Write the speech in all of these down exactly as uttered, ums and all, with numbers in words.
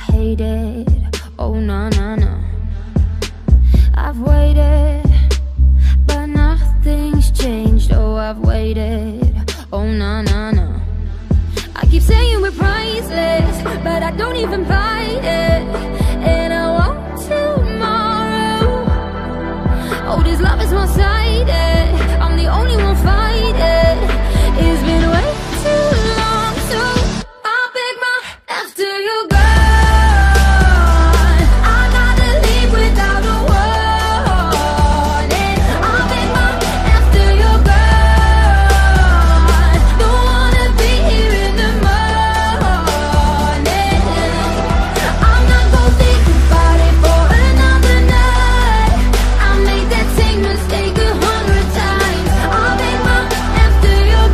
hate it. Oh no, no, no. I've waited, but nothing's changed. Oh, I've waited. Oh no, no, no. I keep saying we're priceless, but I don't even buy it. And I want tomorrow. Oh, this love is one-sided. I'm the only one fighting. It's been way too long, so I'll pick my after you're gone. I gotta leave without a warning. I'll pick my after you're gone. Don't wanna be here in the morning. I'm not gonna think about it for another night. I made that same mistake a hundred times. I'll pick my after you're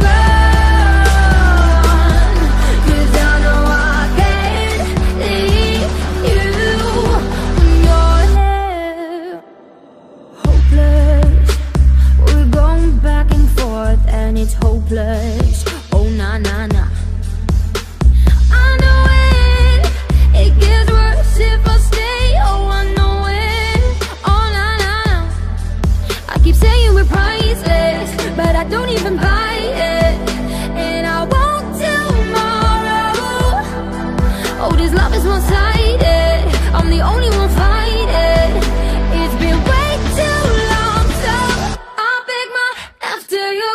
gone. 'Cause I know I can't leave you when you're here. Hopeless, we're going back and forth and it's hopeless. Oh nah nah nah. I know it, it gets worse if I stay. Oh I know it. Oh nah nah nah. I keep saying we're priceless, but I don't even buy it. And I want tomorrow. Oh, this love is one-sided. I'm the only one fighting. It's been way too long, so I'll pick my after you're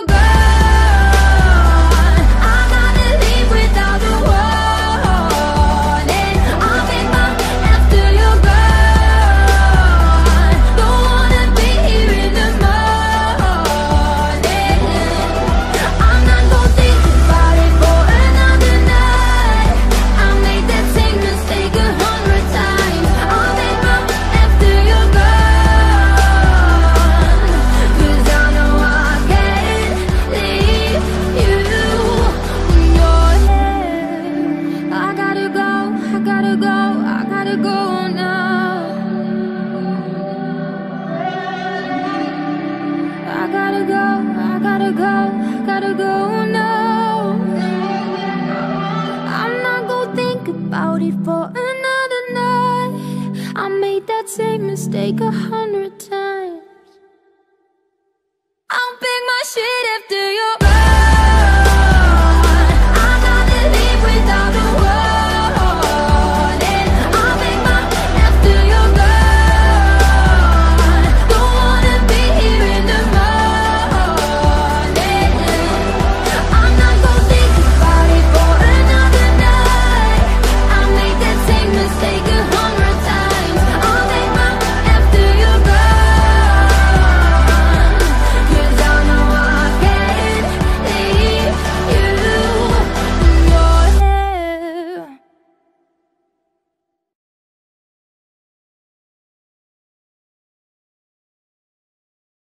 gone. I gotta leave without a warning. I'll pick my after you're gone. Don't wanna be here in the morning. I'm not gonna think about it for another night. I made that same mistake a hundred times. I'll pick my after you're gone. 'Cause I know I can't leave you when you're here. I gotta go, I gotta go, I gotta go now. I gotta go, I gotta go, I gotta go now. I'm not gonna think about it for another night. I made that same mistake a hundred times.